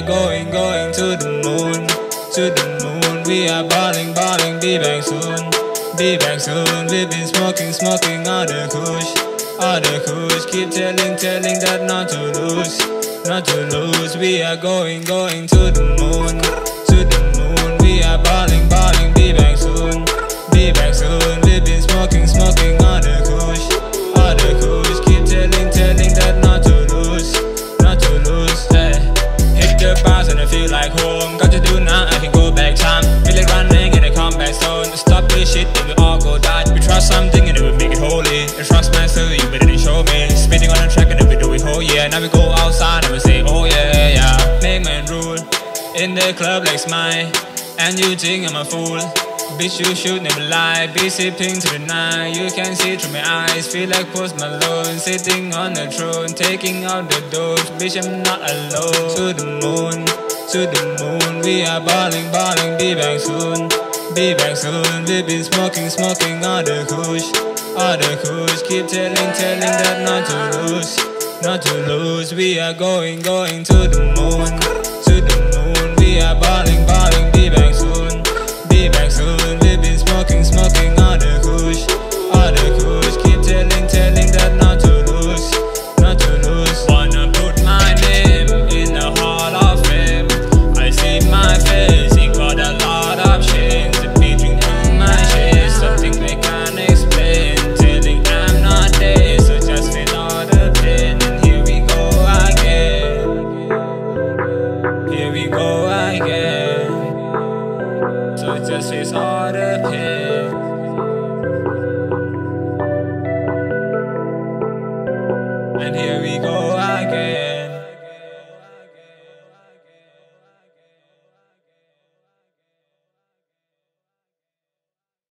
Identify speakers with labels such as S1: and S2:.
S1: are going to the moon, to the moon. We are balling, be back soon, be back soon. We've been smoking all the kush, all the kush. Keep telling that not to lose, not to lose. We are going to the moon, to the moon. We are balling, be back soon, be back soon. We've been smoking all the kush, all the kush. Keep telling that not to lose, not to lose. Hey. Hit the bars and I feel like home. Got to do now, I can go back time. Feel like running in a comeback zone. Stop this shit, then we all go die. We trust something and it will make it holy. And trust myself, you better show me. Spinning on the track and then we do it whole yeah. Now we go outside and we say oh yeah, yeah. Make man rule in the club like Smile. And you think I'm a fool. Bitch, you should never lie. Be sipping to the night. You can see through my eyes. Feel like Post Malone, sitting on the throne, taking out the dose. Bitch, I'm not alone. To the moon, to the moon. We are balling, be back soon, be back soon. We've been smoking all the kush, all the kush. Keep telling that not to lose, not to lose. We are going to the moon, to the moon. We are balling, be back soon, be back soon. We've been smoking all the kush, all the kush. Keep telling that not to lose, not to lose. Wanna put my name in the Hall of Fame. I see my face, it got a lot of shades. The beating through my shades, something they can't explain. Telling I'm not there, so just feel all the pain. And here we go again, here we go again. So just face all the pain. And here we go again.